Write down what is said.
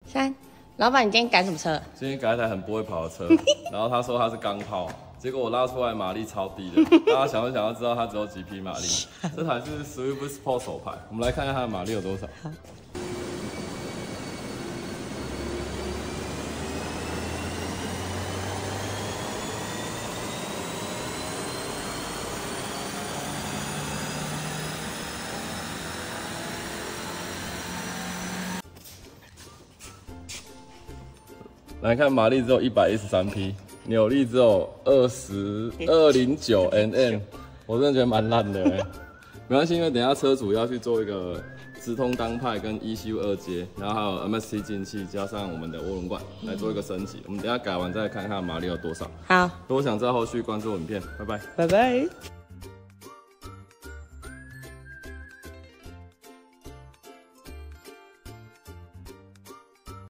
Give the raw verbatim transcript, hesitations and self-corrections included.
三，老板，你今天赶什么车？ 今天改一台很不会跑的车，然后他说他是钢炮，结果我拉出来马力超低的，大家想不想要知道它只有几匹马力？这台是 Swift Sport 手排，我们来看一下它的马力有多少。来看马力只有一百一十三匹，扭力只有二十二零九 Nm， 我真的觉得蛮烂的哎。没关系，因为等一下车主要去做一个直通当派跟 E C U 二阶，然后还有 M S T 进气加上我们的涡轮管来做一个升级。我们等一下改完再看看马力有多少。 好， 如果想知道后续关注我影片，拜拜， 拜拜。